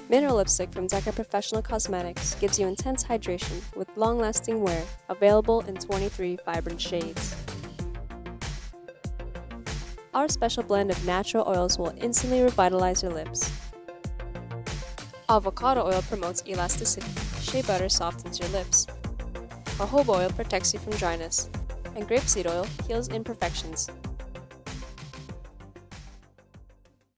Mineral lipstick from Deca Professional Cosmetics gives you intense hydration with long-lasting wear, available in 23 vibrant shades. Our special blend of natural oils will instantly revitalize your lips. Avocado oil promotes elasticity, shea butter softens your lips. Jojoba oil protects you from dryness, and grapeseed oil heals imperfections.